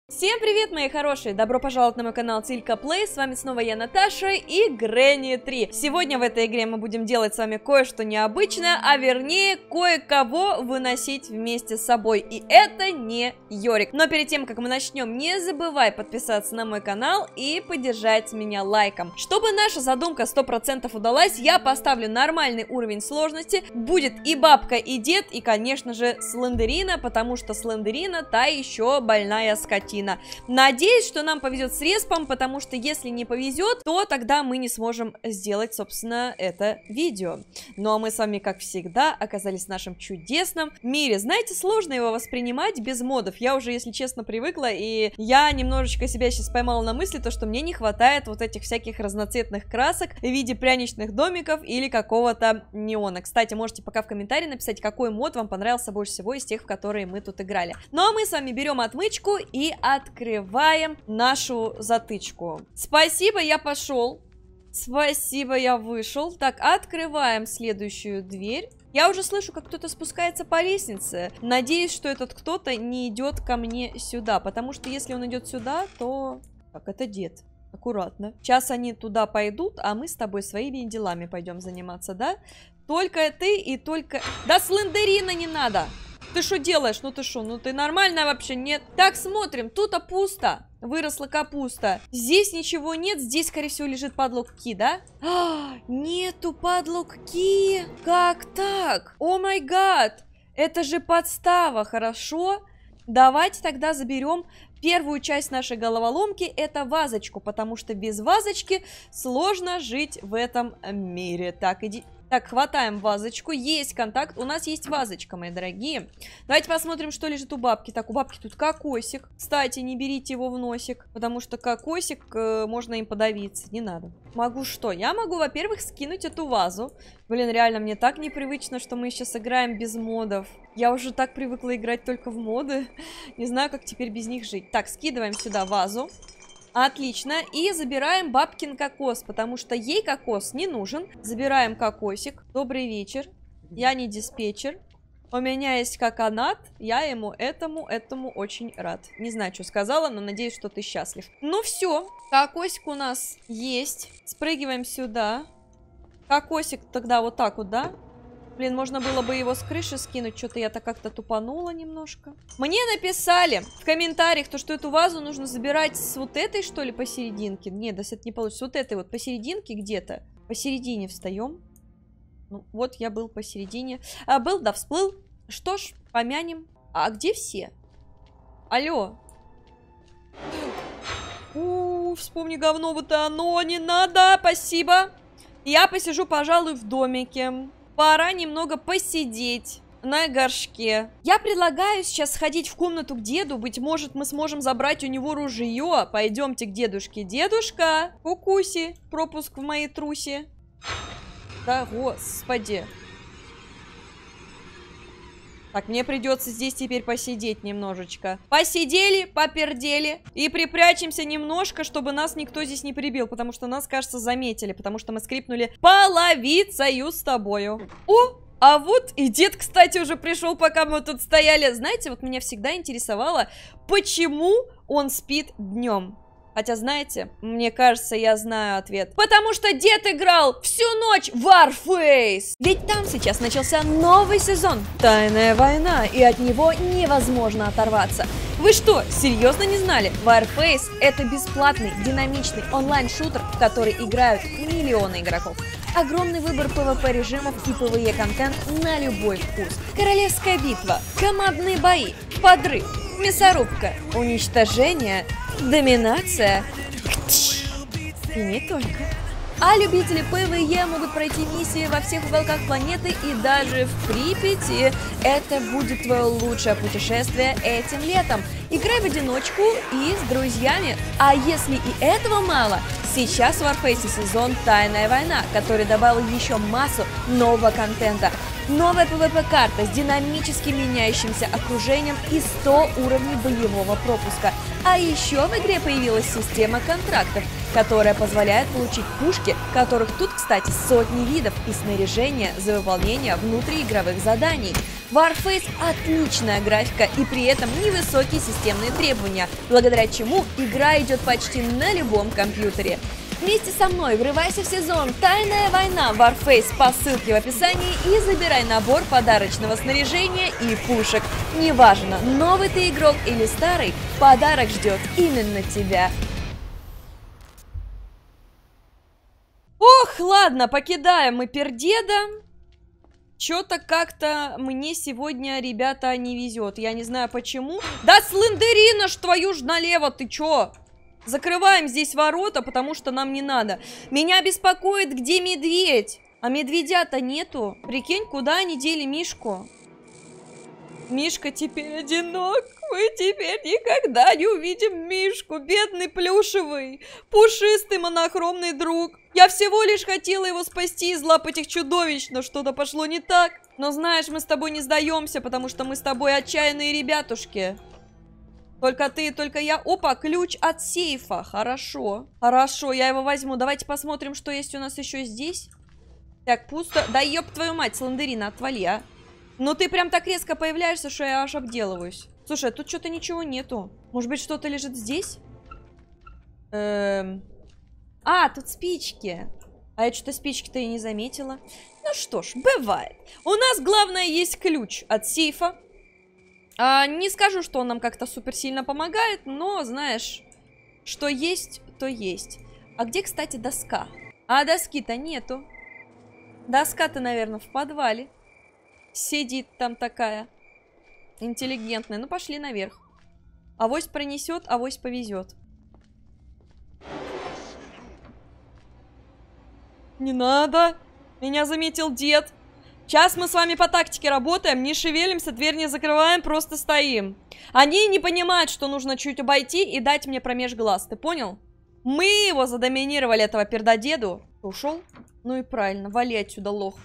Всем привет, мои хорошие! Добро пожаловать на мой канал Тилька Плей. С вами снова я, Наташа, и Гренни 3. Сегодня в этой игре мы будем делать с вами кое-что необычное, а вернее, кое-кого выносить вместе с собой. И это не Йорик. Но перед тем, как мы начнем, не забывай подписаться на мой канал и поддержать меня лайком. Чтобы наша задумка 100% удалась, я поставлю нормальный уровень сложности. Будет и бабка, и дед, и, конечно же, Слендерина, потому что Слендерина та еще больная скотина. Надеюсь, что нам повезет с респом, потому что если не повезет, то тогда мы не сможем сделать, собственно, это видео. Ну а мы с вами, как всегда, оказались в нашем чудесном мире. Знаете, сложно его воспринимать без модов. Я уже, если честно, привыкла, и я немножечко себя сейчас поймала на мысли, то, что мне не хватает вот этих всяких разноцветных красок в виде пряничных домиков или какого-то неона. Кстати, можете пока в комментарии написать, какой мод вам понравился больше всего из тех, в которые мы тут играли. Ну а мы с вами берем отмычку и открываем нашу затычку. Спасибо, я пошел. Спасибо, я вышел. Так, открываем следующую дверь. Я уже слышу, как кто-то спускается по лестнице. Надеюсь, что этот кто-то не идет ко мне сюда, потому что если он идет сюда, то... Так, это дед. Аккуратно. Сейчас они туда пойдут, а мы с тобой своими делами пойдем заниматься, да? Только ты и только... Да Слендерина не надо! Ты что делаешь? Ну ты что? Ну ты нормальная вообще? Нет. Так, смотрим. Тут-то пусто. Выросла капуста. Здесь ничего нет. Здесь, скорее всего, лежит подлог Ки, да? Нету подлог Ки. Как так? О май гад. Это же подстава, хорошо? Давайте тогда заберем первую часть нашей головоломки. Это вазочку, потому что без вазочки сложно жить в этом мире. Так, иди... Так, хватаем вазочку. Есть контакт. У нас есть вазочка, мои дорогие. Давайте посмотрим, что лежит у бабки. Так, у бабки тут кокосик. Кстати, не берите его в носик, потому что кокосик, можно им подавиться. Не надо. Могу что? Я могу, во-первых, скинуть эту вазу. Блин, реально, мне так непривычно, что мы сейчас играем без модов. Я уже так привыкла играть только в моды. Не знаю, как теперь без них жить. Так, скидываем сюда вазу. Отлично. И забираем бабкин кокос, потому что ей кокос не нужен. Забираем кокосик. Добрый вечер. Я не диспетчер. У меня есть коконат. Я ему этому очень рад. Не знаю, что сказала, но надеюсь, что ты счастлив. Ну все. Кокосик у нас есть. Спрыгиваем сюда. Кокосик тогда вот так вот, да? Блин, можно было бы его с крыши скинуть. Что-то я-то как-то тупанула немножко. Мне написали в комментариях, то, что эту вазу нужно забирать с вот этой, что ли, посерединке. Нет, да, это не получится. Вот этой вот посерединке где-то. Посередине встаем. Ну, вот я был посередине. Был, да, всплыл. Что ж, помянем. А где все? Алло. Вспомни говно, вот оно, не надо, спасибо. Я посижу, пожалуй, в домике. Пора немного посидеть на горшке. Я предлагаю сейчас сходить в комнату к деду. Быть может, мы сможем забрать у него ружье. Пойдемте к дедушке. Дедушка, кукуси, пропуск в мои труси. Да, господи. Так, мне придется здесь теперь посидеть немножечко. Посидели, попердели. И припрячемся немножко, чтобы нас никто здесь не прибил. Потому что нас, кажется, заметили. Потому что мы скрипнули половицею с тобою. О, а вот и дед, кстати, уже пришел, пока мы тут стояли. Знаете, вот меня всегда интересовало, почему он спит днем. Хотя, знаете, мне кажется, я знаю ответ. Потому что дед играл всю ночь в Warface. Ведь там сейчас начался новый сезон. Тайная война, и от него невозможно оторваться. Вы что, серьезно не знали? Warface — это бесплатный, динамичный онлайн-шутер, в который играют миллионы игроков. Огромный выбор PvP-режимов и PvE-контент на любой вкус. Королевская битва, командные бои, подрыв, мясорубка, уничтожение, доминация и не только. А любители PvE могут пройти миссии во всех уголках планеты и даже в Припяти. Это будет твое лучшее путешествие этим летом. Играй в одиночку и с друзьями. А если и этого мало, сейчас в Warface сезон «Тайная война», который добавил еще массу нового контента. Новая PvP-карта с динамически меняющимся окружением и 100 уровней боевого пропуска. А еще в игре появилась система контрактов, которая позволяет получить пушки, которых тут, кстати, сотни видов, и снаряжение за выполнение внутриигровых заданий. Warface отличная графика и при этом невысокие системные требования, благодаря чему игра идет почти на любом компьютере. Вместе со мной врывайся в сезон «Тайная война» Warface по ссылке в описании и забирай набор подарочного снаряжения и пушек. Неважно, новый ты игрок или старый, подарок ждет именно тебя. Ох, ладно, покидаем мы пердеда. Чё-то как-то мне сегодня, ребята, не везет. Я не знаю почему. Да слендерина ж твою ж налево, ты чё? Закрываем здесь ворота, потому что нам не надо. Меня беспокоит, где медведь. А медведя-то нету. Прикинь, куда они дели Мишку? Мишка теперь одинок. Мы теперь никогда не увидим Мишку. Бедный плюшевый, пушистый монохромный друг. Я всего лишь хотела его спасти из лап этих чудовищ, но что-то пошло не так. Но знаешь, мы с тобой не сдаемся, потому что мы с тобой отчаянные ребятушки. Только ты, только я. Опа, ключ от сейфа. Хорошо. Хорошо, я его возьму. Давайте посмотрим, что есть у нас еще здесь. Так, пусто. Да ёб твою мать, слендерина, отвали, а. Ну ты прям так резко появляешься, что я аж обделываюсь. Слушай, тут что-то ничего нету. Может быть, что-то лежит здесь? А, тут спички. А я что-то спички-то и не заметила. Ну что ж, бывает. У нас, главное, есть ключ от сейфа. Не скажу, что он нам как-то супер сильно помогает, но, знаешь, что есть, то есть. А где, кстати, доска? А доски-то нету. Доска-то, наверное, в подвале. Сидит там такая. Интеллигентная. Ну, пошли наверх. Авось пронесет, авось повезет. Не надо. Меня заметил дед. Сейчас мы с вами по тактике работаем. Не шевелимся, дверь не закрываем, просто стоим. Они не понимают, что нужно чуть обойти и дать мне промеж глаз. Ты понял? Мы его задоминировали, этого пердодеду. Ушел? Ну и правильно. Вали отсюда, лох.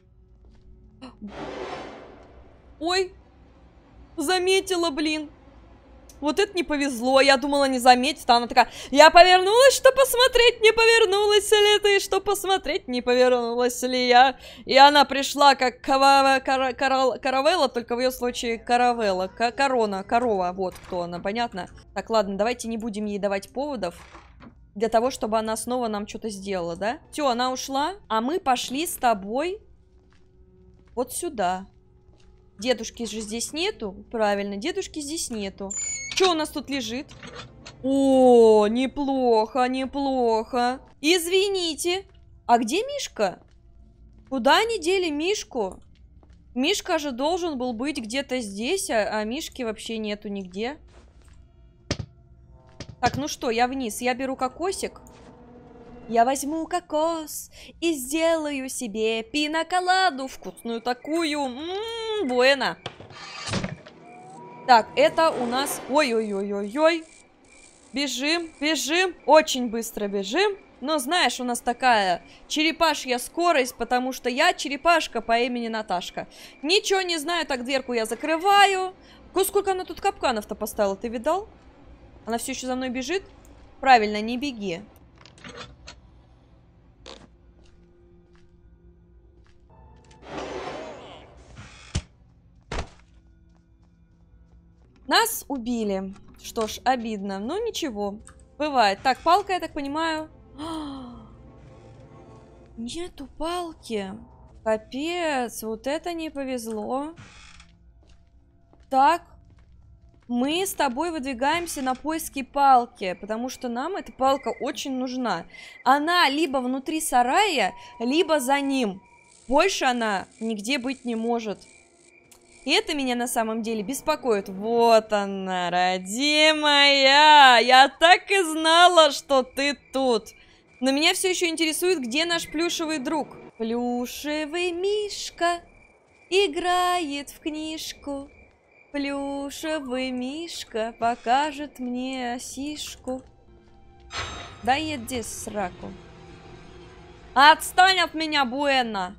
Ой. Заметила, блин. Вот это не повезло, я думала, не заметит, а она такая, я повернулась, что посмотреть, не повернулась ли ты, что посмотреть, не повернулась ли я. И она пришла как каравелла, только в ее случае каравелла, корова, вот кто она, понятно? Так, ладно, давайте не будем ей давать поводов для того, чтобы она снова нам что-то сделала, да? Все, она ушла, а мы пошли с тобой вот сюда. Дедушки же здесь нету. Правильно, дедушки здесь нету. Что у нас тут лежит? О, неплохо, неплохо. Извините. А где Мишка? Куда они дели Мишку? Мишка же должен был быть где-то здесь, а Мишки вообще нету нигде. Так, ну что, я вниз. Я беру кокосик. Я возьму кокос и сделаю себе пиноколаду вкусную такую. Буэна. Так, это у нас... Ой-ой-ой-ой-ой. Бежим, бежим. Очень быстро бежим. Но знаешь, у нас такая черепашья скорость, потому что я черепашка по имени Наташка. Ничего не знаю, так дверку я закрываю. Сколько она тут капканов-то поставила, ты видал? Она все еще за мной бежит? Правильно, не беги. Нас убили. Что ж, обидно. Но ничего. Бывает. Так, палка, я так понимаю. Нету палки. Капец, вот это не повезло. Так. Мы с тобой выдвигаемся на поиски палки, потому что нам эта палка очень нужна. Она либо внутри сарая, либо за ним. Больше она нигде быть не может. И это меня на самом деле беспокоит. Вот она, родимая! Я так и знала, что ты тут. Но меня все еще интересует, где наш плюшевый друг. Плюшевый мишка играет в книжку. Плюшевый мишка покажет мне осишку. Да иди сраку. Отстань от меня, Буэна!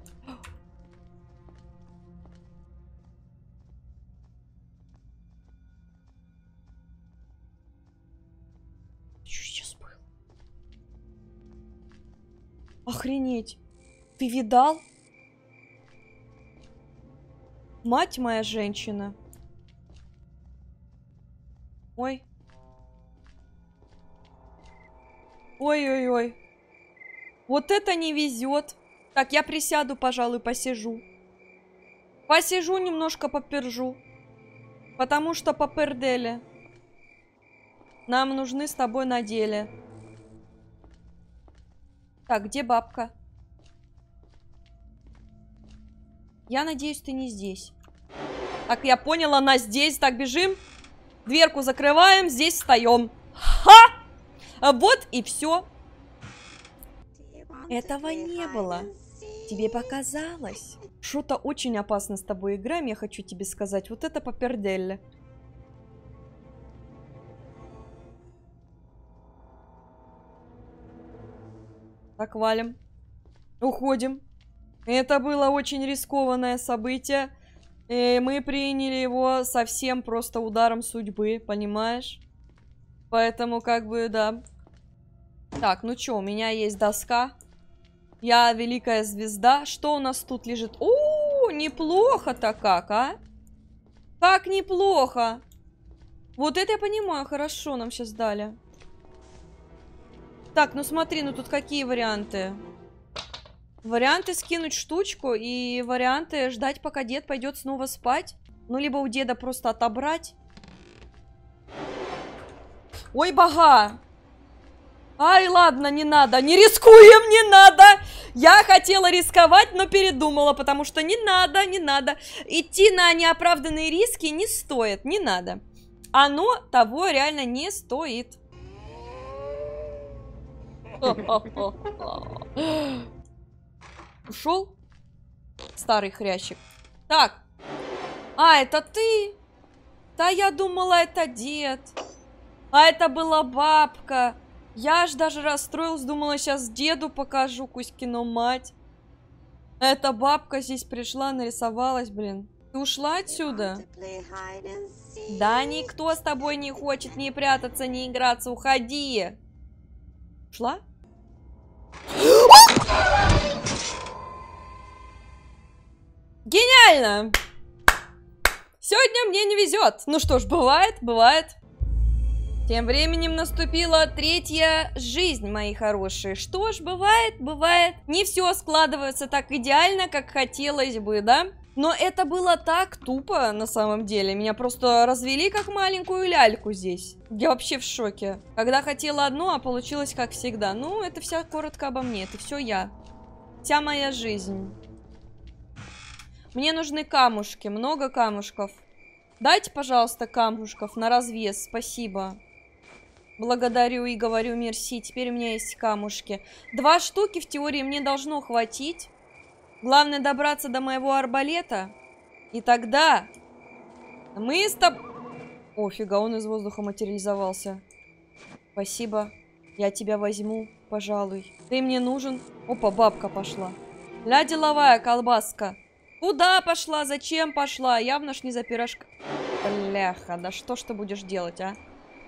Что сейчас было? Охренеть! Ты видал? Мать моя женщина. Ой. Ой-ой-ой. Вот это не везет. Так, я присяду, пожалуй, посижу. Посижу, немножко попержу. Потому что попердели. Нам нужны с тобой на деле. Так, где бабка? Я надеюсь, ты не здесь. Так, я поняла, она здесь. Так, бежим. Дверку закрываем, здесь встаем. Ха! Вот и все. Этого не было. Тебе показалось. Что-то очень опасно с тобой играем, я хочу тебе сказать. Вот это попердели. Так, валим. Уходим. Это было очень рискованное событие. И мы приняли его совсем просто ударом судьбы, понимаешь? Поэтому, как бы, да. Так, ну чё, у меня есть доска. Я великая звезда. Что у нас тут лежит? О, неплохо-то как, а? Как неплохо. Вот это я понимаю, хорошо нам сейчас дали. Так, ну смотри, ну тут какие варианты? Варианты скинуть штучку и варианты ждать, пока дед пойдет снова спать. Ну, либо у деда просто отобрать. Ой, бога! Ай, ладно, не надо, не рискуем, не надо. Я хотела рисковать, но передумала, потому что не надо, не надо. Идти на неоправданные риски не стоит, не надо. Оно того реально не стоит. Ушел? Старый хрящик. Так. А, это ты? Да я думала, это дед. А это была бабка. Я аж даже расстроилась, думала, сейчас деду покажу Кузькину мать. Эта бабка здесь пришла, нарисовалась, блин. Ты ушла отсюда? Да никто с тобой не хочет ни прятаться, ни играться. Уходи. Ушла? Гениально! Сегодня мне не везет. Ну что ж, бывает, бывает. Тем временем наступила третья жизнь, мои хорошие. Что ж, бывает, бывает. Не все складывается так идеально, как хотелось бы, да? Но это было так тупо, на самом деле. Меня просто развели как маленькую ляльку здесь. Я вообще в шоке. Когда хотела одно, а получилось как всегда. Ну, это вся коротко обо мне. Это все я. Вся моя жизнь. Мне нужны камушки. Много камушков. Дайте, пожалуйста, камушков на развес. Спасибо. Благодарю и говорю мерси. Теперь у меня есть камушки. 2 штуки в теории мне должно хватить. Главное добраться до моего арбалета. И тогда мы с тобой... О, фига, он из воздуха материализовался. Спасибо. Я тебя возьму, пожалуй. Ты мне нужен. Опа, бабка пошла. Ля деловая колбаска. Куда пошла? Зачем пошла? Явно ж не за пирожка. Бляха, да что ж ты будешь делать, а?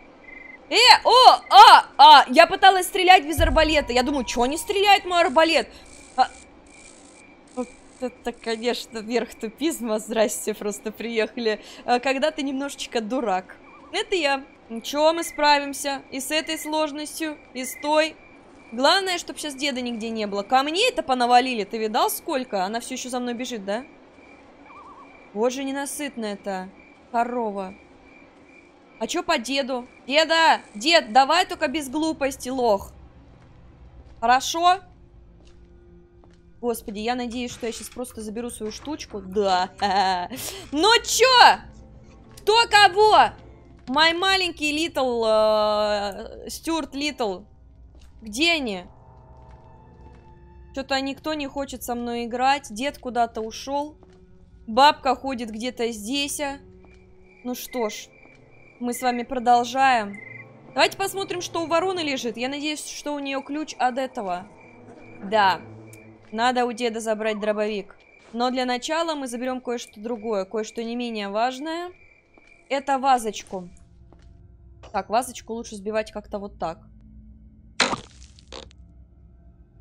Я пыталась стрелять без арбалета. Я думаю, что не стреляет мой арбалет? Вот это, конечно, верх тупизма. Здрасте, просто приехали. Когда ты немножечко дурак. Это я. Ничего, мы справимся. И с этой сложностью, и с той. Главное, чтобы сейчас деда нигде не было. Ко мне это понавалили. Ты видал, сколько? Она все еще за мной бежит, да? Боже, ненасытная-то корова. А чё по деду? Деда! Дед, давай только без глупости, лох. Хорошо? Господи, я надеюсь, что я сейчас просто заберу свою штучку. Да. Ну чё? Кто кого? Мой маленький Литл... Стюарт Литл. Где они? Что-то никто не хочет со мной играть. Дед куда-то ушел. Бабка ходит где-то здесь. Ну что ж. Мы с вами продолжаем. Давайте посмотрим, что у вороны лежит. Я надеюсь, что у нее ключ от этого. Да. Надо у деда забрать дробовик. Но для начала мы заберем кое-что другое. Кое-что не менее важное. Это вазочку. Так, вазочку лучше сбивать как-то вот так.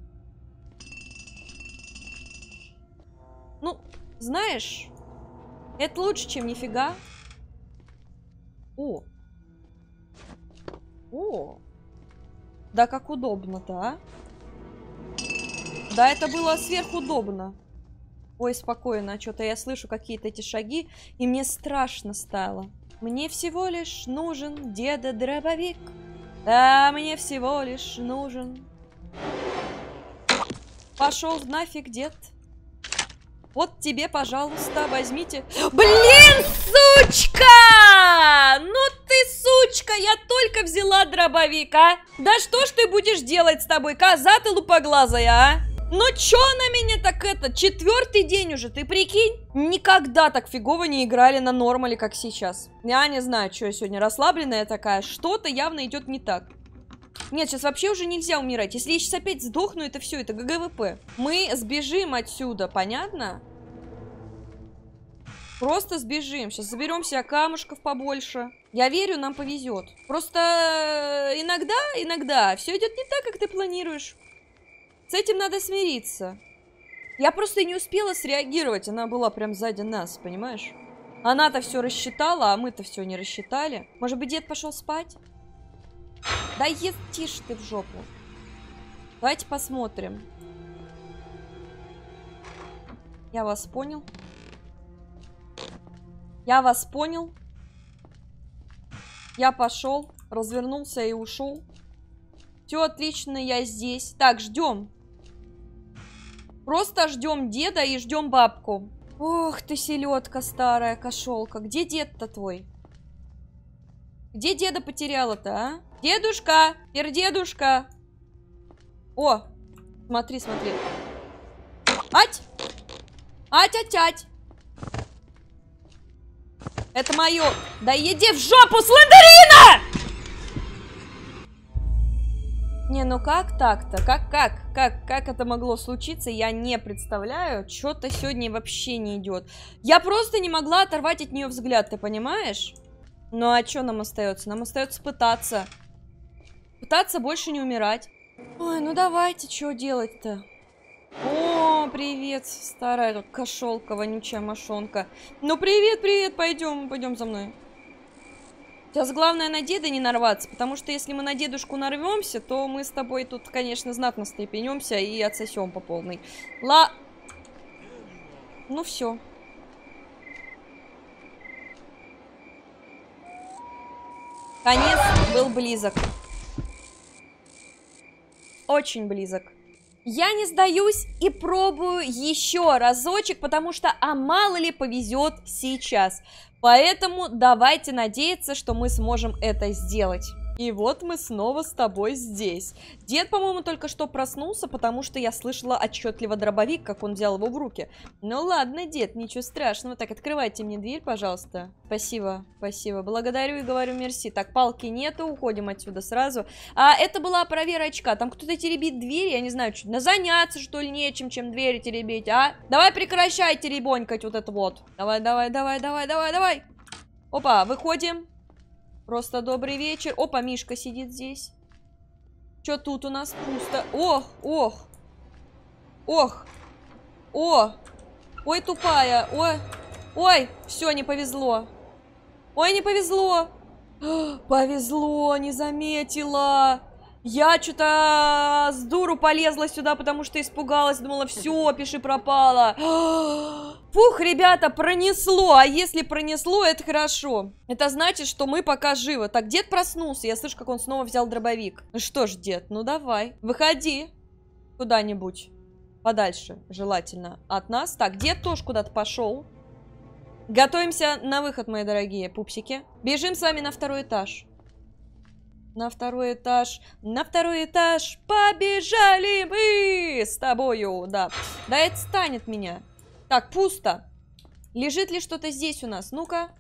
Ну, знаешь... Это лучше, чем нифига. О. О. Да как удобно-то, а? Да, это было сверхудобно. Ой, спокойно, что-то я слышу какие-то эти шаги, и мне страшно стало. Мне всего лишь нужен деда-дробовик. Да, мне всего лишь нужен. Пошел нафиг, дед. Вот тебе, пожалуйста, возьмите. Блин, сучка! Ну ты, сучка, я только взяла дробовик, а? Да что ж ты будешь делать с тобой, коза ты лупоглазая, а? Ну чё на меня так это? 4-й день уже, ты прикинь? Никогда так фигово не играли на нормале, как сейчас. Я не знаю, что я сегодня расслабленная такая. Что-то явно идет не так. Нет, сейчас вообще уже нельзя умирать. Если я сейчас опять сдохну, это все, это ГГВП. Мы сбежим отсюда, понятно? Просто сбежим. Сейчас заберем себе камушков побольше. Я верю, нам повезет. Просто иногда все идет не так, как ты планируешь. С этим надо смириться. Я просто не успела среагировать. Она была прям сзади нас, понимаешь? Она-то все рассчитала, а мы-то все не рассчитали. Может быть, дед пошел спать? Да тише ты в жопу. Давайте посмотрим. Я вас понял. Я вас понял. Я пошел, развернулся и ушел. Все отлично, я здесь. Так, ждем. Просто ждем деда и ждем бабку. Ох ты, селедка старая, кошелка. Где дед-то твой? Где деда потеряла-то, а? Дедушка! Пердедушка! О! Смотри, смотри. Ать! Ать-ать-ать! Это мое. Да иди в жопу, Слендерина! Не, ну как так-то? Как это могло случиться, я не представляю. Что-то сегодня вообще не идет. Я просто не могла оторвать от нее взгляд, ты понимаешь? Ну а что нам остается? Нам остается пытаться. Пытаться больше не умирать. Ой, ну давайте, что делать-то? О, привет, старая кошелка, вонючая мошонка. Ну привет, пойдем за мной. Сейчас главное на деда не нарваться, потому что если мы на дедушку нарвемся, то мы с тобой тут, конечно, знатно стрепенемся и отсосем по полной. Ну все. Конец был близок. Очень близок. Я не сдаюсь и пробую еще разочек, потому что, а мало ли повезет сейчас. Поэтому давайте надеяться, что мы сможем это сделать. И вот мы снова с тобой здесь. Дед, по-моему, только что проснулся, потому что я слышала отчетливо дробовик, как он взял его в руки. Ну ладно, дед, ничего страшного. Так, открывайте мне дверь, пожалуйста. Спасибо, спасибо. Благодарю и говорю мерси. Так, палки нету, уходим отсюда сразу. А это была проверочка. Там кто-то теребит дверь, я не знаю, что заняться, что ли, нечем, чем двери теребить, а? Давай прекращай теребонькать вот это вот. Давай. Опа, выходим. Просто добрый вечер. Опа, Мишка сидит здесь. Что тут у нас? Пусто. Ох. Ой, тупая. Ой, все, не повезло. Ой, не повезло. Повезло, не заметила. Я что-то с дуру полезла сюда, потому что испугалась. Думала, все, пиши пропало. Фух, ребята, пронесло. А если пронесло, это хорошо. Это значит, что мы пока живы. Так, дед проснулся. Я слышу, как он снова взял дробовик. Ну что ж, дед, ну давай. Выходи куда-нибудь подальше, желательно от нас. Так, дед тоже куда-то пошел. Готовимся на выход, мои дорогие пупсики. Бежим с вами на 2-й этаж. На второй этаж, побежали мы с тобою, да. Да это станет меня. Так, пусто. Лежит ли что-то здесь у нас? Ну-ка.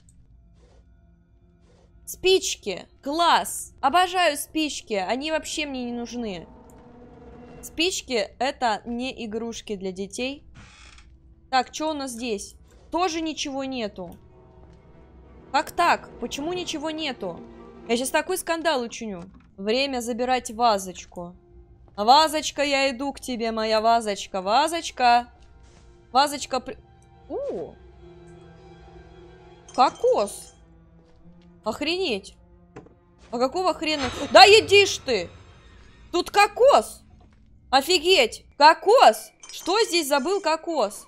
Спички, класс. Обожаю спички, они вообще мне не нужны. Спички это не игрушки для детей. Так, что у нас здесь? Тоже ничего нету. Как так? Почему ничего нету? Я сейчас такой скандал учиню. Время забирать вазочку. Вазочка, я иду к тебе, моя вазочка. Вазочка. Вазочка. Кокос. Охренеть. А какого хрена? Да едишь ты! Тут кокос! Офигеть! Кокос! Что здесь забыл кокос?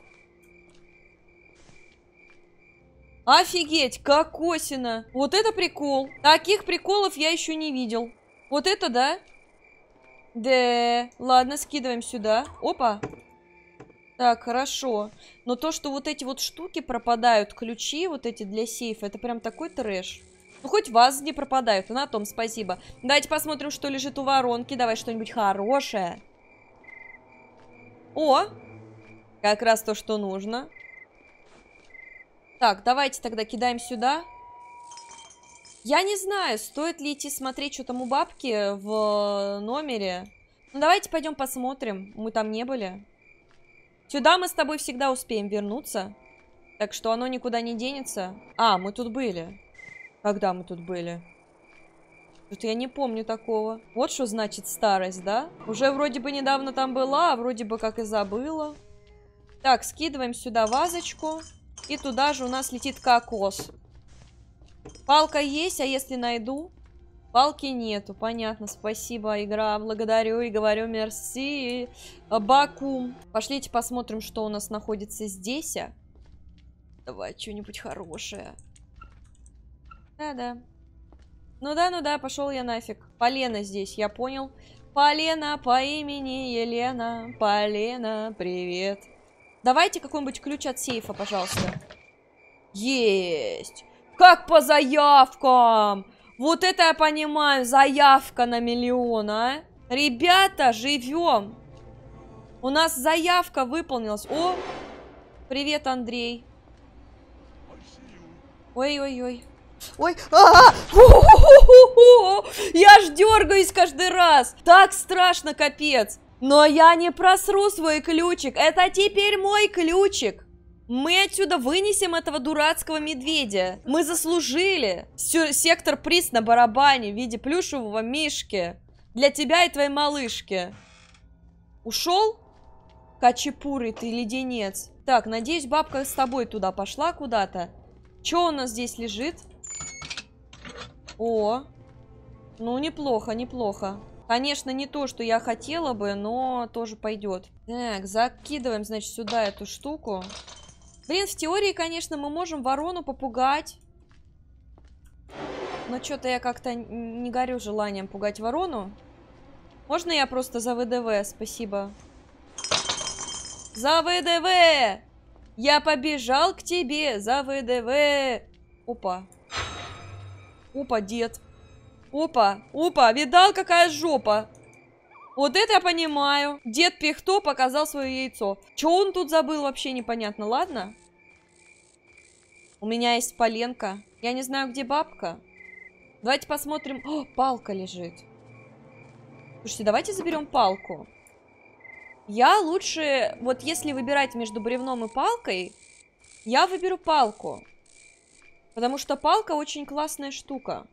Офигеть! Кокосина! Вот это прикол! Таких приколов я еще не видел. Вот это да? Да. Ладно, скидываем сюда. Опа! Так, хорошо. Но то, что вот эти вот штуки пропадают, ключи вот эти для сейфа, это прям такой трэш. Ну, хоть вазы не пропадают, и на том спасибо. Давайте посмотрим, что лежит у воронки. Давай что-нибудь хорошее. О! Как раз то, что нужно. Так, давайте тогда кидаем сюда. Я не знаю, стоит ли идти смотреть, что там у бабки в номере. Ну, давайте пойдем посмотрим. Мы там не были. Сюда мы с тобой всегда успеем вернуться. Так что оно никуда не денется. А, мы тут были. Когда мы тут были? Тут я не помню такого. Вот что значит старость, да? Уже вроде бы недавно там была, а вроде бы как и забыла. Так, скидываем сюда вазочку. И туда же у нас летит кокос. Палка есть, а если найду? Палки нету, понятно, спасибо, игра, благодарю и говорю мерси, Бакум. Пошлите посмотрим, что у нас находится здесь. Давай, что-нибудь хорошее. Да-да. Ну да, пошел я нафиг. Полена здесь, я понял. Полена по имени Елена. Полена, привет. Давайте какой-нибудь ключ от сейфа, пожалуйста. Есть! Как по заявкам! Вот это я понимаю, заявка на 1 000 000, а? Ребята, живем! У нас заявка выполнилась. О! Привет, Андрей. Ой-ой-ой. Ой, я ж дергаюсь каждый раз. Так страшно, капец. Но я не просру свой ключик. Это теперь мой ключик. Мы отсюда вынесем этого дурацкого медведя. Мы заслужили. Сектор приз на барабане в виде плюшевого мишки. Для тебя и твоей малышки. Ушел? Качепурый ты леденец. Так, надеюсь, бабка с тобой туда пошла куда-то. Что у нас здесь лежит? О, ну неплохо, неплохо. Конечно, не то, что я хотела бы, но тоже пойдет. Так, закидываем, значит, сюда эту штуку. Блин, в теории, конечно, мы можем ворону попугать. Но что-то я как-то не горю желанием пугать ворону. Можно я просто за ВДВ? Спасибо. За ВДВ! Я побежал к тебе за ВДВ. Опа. Опа, дед. Опа, опа, видал, какая жопа? Вот это я понимаю. Дед Пихто показал свое яйцо. Че он тут забыл, вообще непонятно. Ладно. У меня есть поленка. Я не знаю, где бабка. Давайте посмотрим. О, палка лежит. Слушайте, давайте заберем палку. Я лучше... Вот если выбирать между бревном и палкой, я выберу палку. Потому что палка очень классная штука.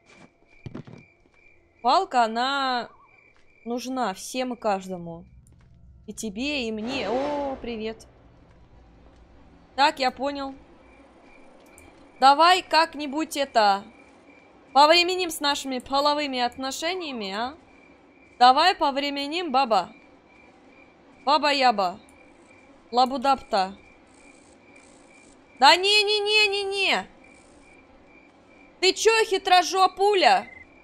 Палка, она нужна всем и каждому. И тебе, и мне. О, привет. Так, я понял. Давай как-нибудь это... повременим с нашими половыми отношениями, а? Давай повременим, баба. Баба-яба. Лабудапта. Да не-не-не-не-не. Ты чё, хитрожопуля?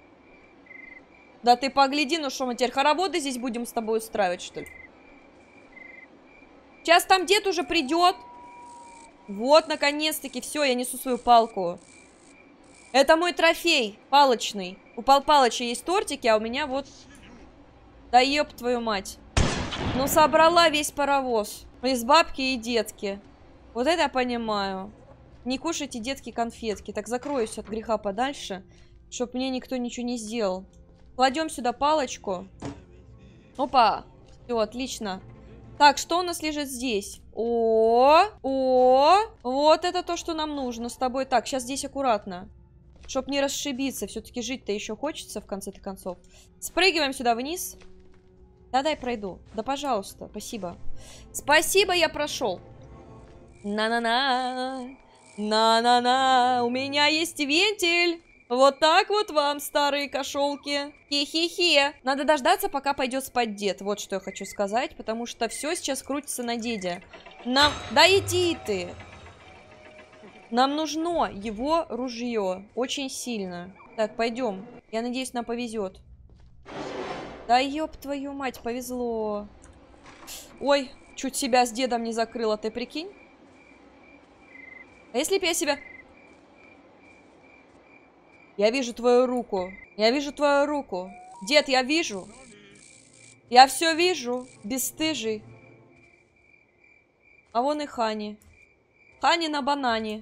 Да ты погляди, ну что, мы теперь хороводы здесь будем с тобой устраивать, что ли? Сейчас там дед уже придет. Вот, наконец-таки, все, я несу свою палку. Это мой трофей, палочный. У Пал Палыча есть тортики, а у меня вот... Да ёб твою мать. Ну, собрала весь паровоз. Из бабки и детки. Вот это я понимаю. Не кушайте детские конфетки. Так, закроюсь от греха подальше, чтоб мне никто ничего не сделал. Кладем сюда палочку. Опа. Все, отлично. Так, что у нас лежит здесь? О, вот это то, что нам нужно с тобой. Так, сейчас здесь аккуратно. Чтоб не расшибиться. Все-таки жить-то еще хочется, в конце-то концов. Спрыгиваем сюда вниз. Да, дай пройду. Да, пожалуйста, спасибо. Спасибо, я прошел. На-на-на. На-на-на, у меня есть вентиль. Вот так вот вам, старые кошелки. Хе-хе-хе. Надо дождаться, пока пойдет спать дед. Вот что я хочу сказать, потому что все сейчас крутится на деде. Да иди ты. Нам нужно его ружье. Очень сильно. Так, пойдем. Я надеюсь, нам повезет. Да ёб твою мать, повезло. Ой, чуть себя с дедом не закрыла, ты прикинь? А если б я себя... Я вижу твою руку. Я вижу твою руку. Дед, я вижу. Я все вижу. Бесстыжий. А вон и Хани. Хани на банане.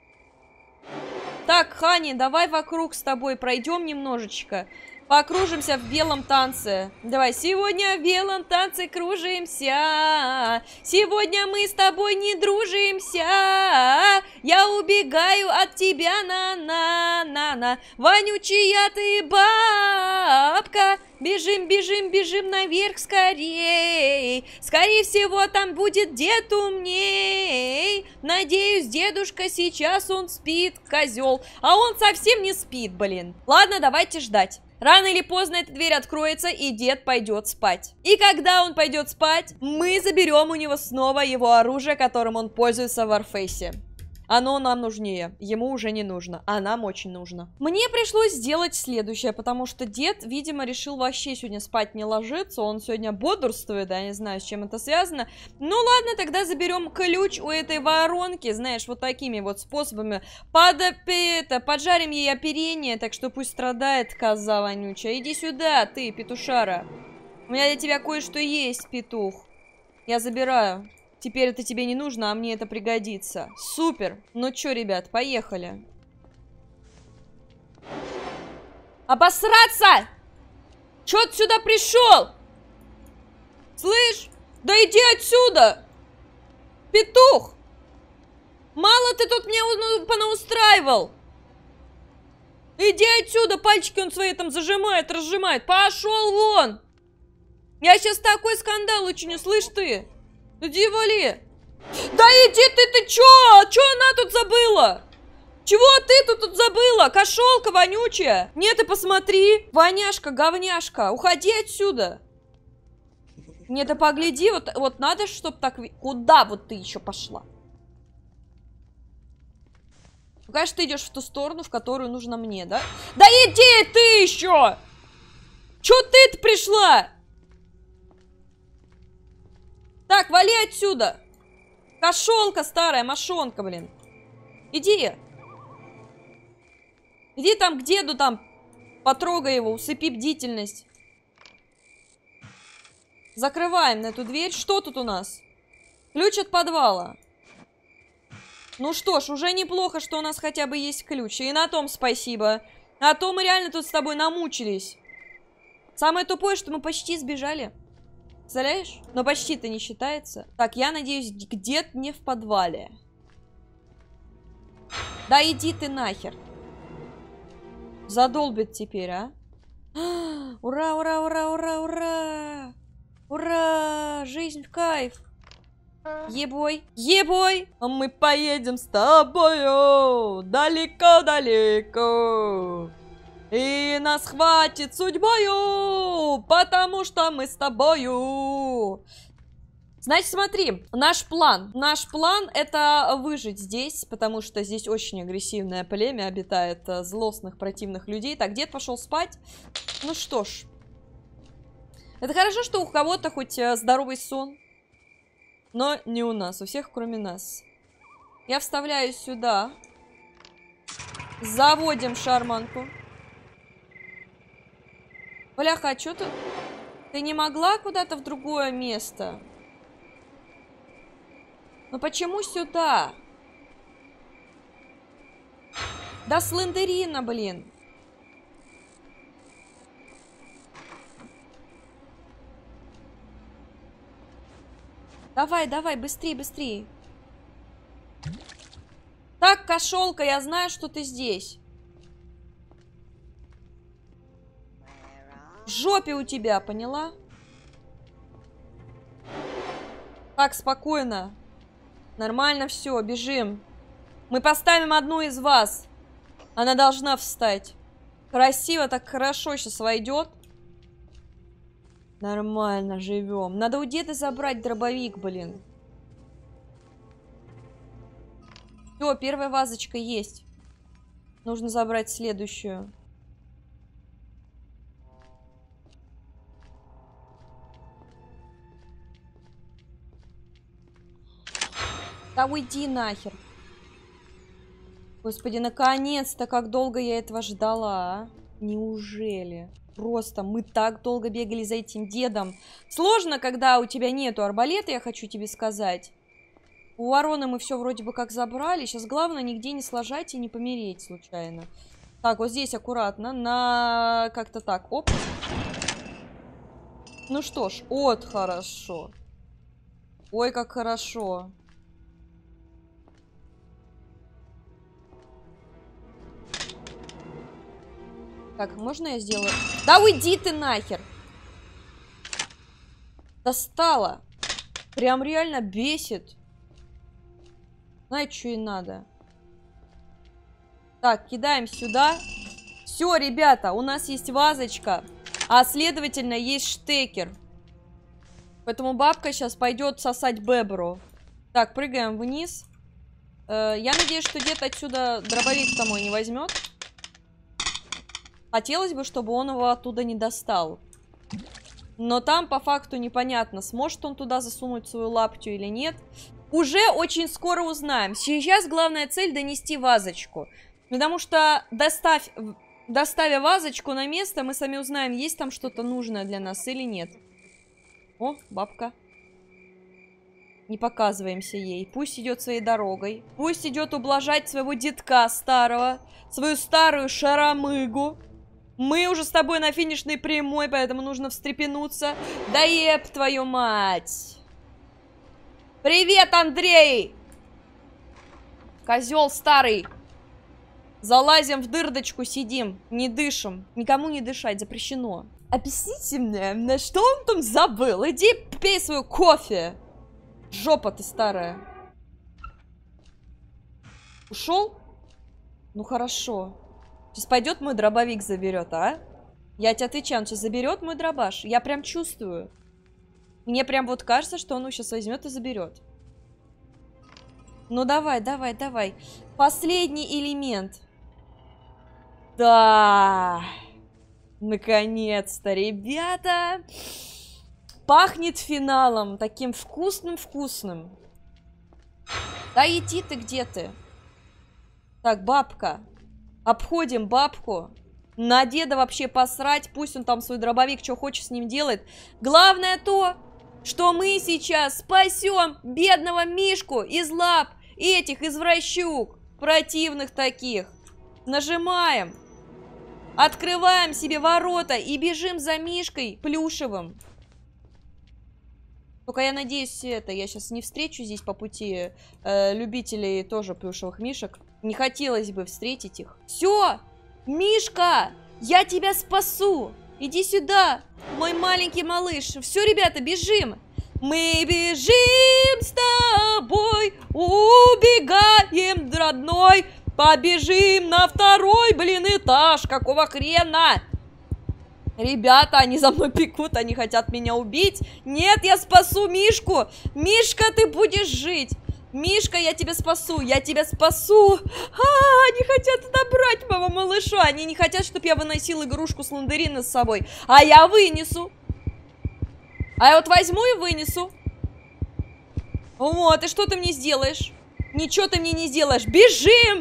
Так, Хани, давай вокруг с тобой пройдем немножечко. Покружимся в белом танце. Давай, сегодня в белом танце кружимся. Сегодня мы с тобой не дружимся. Я убегаю от тебя, на-на-на-на. Вонючая ты бабка. Бежим, бежим, бежим наверх скорей. Скорее всего, там будет дед умней. Надеюсь, дедушка сейчас он спит, козел. А он совсем не спит, блин. Ладно, давайте ждать. Рано или поздно эта дверь откроется, и дед пойдет спать. И когда он пойдет спать, мы заберем у него снова его оружие, которым он пользуется в Warface. Оно нам нужнее, ему уже не нужно, а нам очень нужно. Мне пришлось сделать следующее, потому что дед, видимо, решил вообще сегодня спать не ложиться, он сегодня бодрствует, я не знаю, с чем это связано. Ну ладно, тогда заберем ключ у этой воронки, знаешь, вот такими вот способами. Поджарим ей оперение, так что пусть страдает коза вонючая. Иди сюда, ты, петушара. У меня для тебя кое-что есть, петух. Я забираю. Теперь это тебе не нужно, а мне это пригодится. Супер! Ну чё, ребят, поехали. Обосраться! Чё ты сюда пришел? Слышь? Да иди отсюда! Петух! Мало ты тут мне понаустраивал! Иди отсюда! Пальчики он свои там зажимает, разжимает. Пошел вон! Я сейчас такой скандал учиню, слышь ты? Иди вали! Да иди ты чё? Чё она тут забыла? Чего ты тут забыла? Кошелка вонючая! Нет, ты посмотри! Воняшка, говняшка! Уходи отсюда! Нет, ты погляди, вот надо, чтоб так... Куда вот ты еще пошла? Ну, конечно, ты идешь в ту сторону, в которую нужно мне, да? Да иди ты еще! Чё ты-то пришла? Так, вали отсюда! Кошелка старая, мошонка, блин. Иди. Иди там к деду там. Потрогай его, усыпи бдительность. Закрываем на эту дверь. Что тут у нас? Ключ от подвала. Ну что ж, уже неплохо, что у нас хотя бы есть ключ. И на том спасибо. А то мы реально тут с тобой намучились. Самое тупое, что мы почти сбежали. Представляешь? Но почти-то не считается. Так, я надеюсь, дед не в подвале. Да иди ты нахер. Задолбит теперь, а? Ура, ура, ура, ура, ура! Ура! Жизнь в кайф! Ебой! Ебой! А мы поедем с тобою далеко-далеко. И нас хватит судьбою, потому что мы с тобою. Значит, смотри, наш план это выжить здесь, потому что здесь очень агрессивное племя обитает злостных, противных людей. Так, дед пошел спать. Ну что ж. Это хорошо, что у кого-то хоть здоровый сон. Но не у нас, у всех кроме нас. Я вставляю сюда. Заводим шарманку. Бляха, а что ты... Ты не могла куда-то в другое место? Ну почему сюда? Да слендерина, блин. Давай, давай, быстрее, быстрее. Так, кошелка, я знаю, что ты здесь. В жопе у тебя, поняла? Так, спокойно. Нормально все, бежим. Мы поставим одну из вас. Она должна встать. Красиво, так хорошо сейчас войдет. Нормально, живем. Надо у деда забрать дробовик, блин. Все, первая вазочка есть. Нужно забрать следующую. Да уйди нахер. Господи, наконец-то, как долго я этого ждала, а? Неужели? Просто мы так долго бегали за этим дедом. Сложно, когда у тебя нету арбалета, я хочу тебе сказать. У вороны мы все вроде бы как забрали. Сейчас главное нигде не сложать и не помереть случайно. Так, вот здесь аккуратно. На... как-то так. Оп. Ну что ж, вот хорошо. Ой, как хорошо. Так, можно я сделаю? Да уйди ты нахер! Достала. Прям реально бесит. Знаете, что и надо. Так, кидаем сюда. Все, ребята, у нас есть вазочка. А следовательно, есть штекер. Поэтому бабка сейчас пойдет сосать бебру. Так, прыгаем вниз. Я надеюсь, что дед отсюда дробовик-то мой не возьмет. Хотелось бы, чтобы он его оттуда не достал. Но там по факту непонятно, сможет он туда засунуть свою лаптю или нет. Уже очень скоро узнаем. Сейчас главная цель донести вазочку. Потому что доставя вазочку на место, мы сами узнаем, есть там что-то нужное для нас или нет. О, бабка. Не показываемся ей. Пусть идет своей дорогой. Пусть идет ублажать своего детка старого. Свою старую шаромыгу. Мы уже с тобой на финишной прямой, поэтому нужно встрепенуться. Да еб твою мать! Привет, Андрей! Козел старый. Залазим в дырдочку, сидим, не дышим. Никому не дышать, запрещено. Объясните мне, на что он там забыл? Иди пей свой кофе. Жопа ты старая. Ушел? Ну хорошо. Сейчас пойдет мой дробовик заберет, а? Я тебе отвечаю, он сейчас заберет мой дробаш. Я прям чувствую. Мне прям вот кажется, что он его сейчас возьмет и заберет. Ну давай, давай, давай. Последний элемент. Да. Наконец-то, ребята. Пахнет финалом. Таким вкусным-вкусным. Да иди ты, где ты? Так, бабка. Обходим бабку. На деда вообще посрать. Пусть он там свой дробовик, что хочет с ним делает. Главное то, что мы сейчас спасем бедного Мишку из лап этих извращук. Противных таких. Нажимаем. Открываем себе ворота и бежим за Мишкой плюшевым. Только я надеюсь, я сейчас не встречу здесь по пути любителей тоже плюшевых мишек. Не хотелось бы встретить их. Все, Мишка, я тебя спасу. Иди сюда, мой маленький малыш. Все, ребята, бежим. Мы бежим с тобой, убегаем, родной. Побежим на второй, блин, этаж. Какого хрена? Ребята, они за мной пекут, они хотят меня убить. Нет, я спасу Мишку. Мишка, ты будешь жить. Мишка, я тебя спасу, я тебя спасу. Они хотят отобрать моего малыша. Они не хотят, чтобы я выносил игрушку Слендерина с собой. А я вынесу. А я вот возьму и вынесу. Вот, и что ты мне сделаешь? Ничего ты мне не сделаешь. Бежим!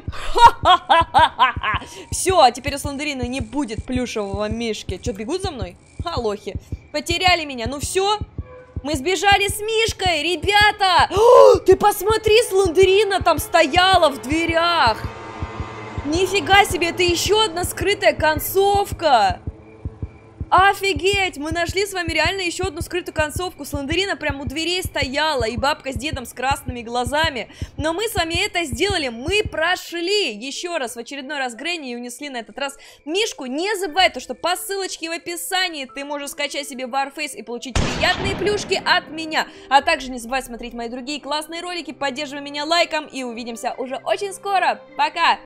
Все, а теперь у Слендерина не будет плюшевого Мишки. Что, бегут за мной? Ха, лохи. Потеряли меня. Ну все. Мы сбежали с Мишкой, ребята! О, ты посмотри, Слендерина там стояла в дверях. Нифига себе, это еще одна скрытая концовка. Офигеть! Мы нашли с вами реально еще одну скрытую концовку. Слендерина прям у дверей стояла, и бабка с дедом с красными глазами. Но мы с вами это сделали, мы прошли. Еще раз, в очередной раз Гренни и унесли на этот раз Мишку. Не забывай то, что по ссылочке в описании ты можешь скачать себе Warface и получить приятные плюшки от меня. А также не забывай смотреть мои другие классные ролики, поддерживай меня лайком и увидимся уже очень скоро. Пока!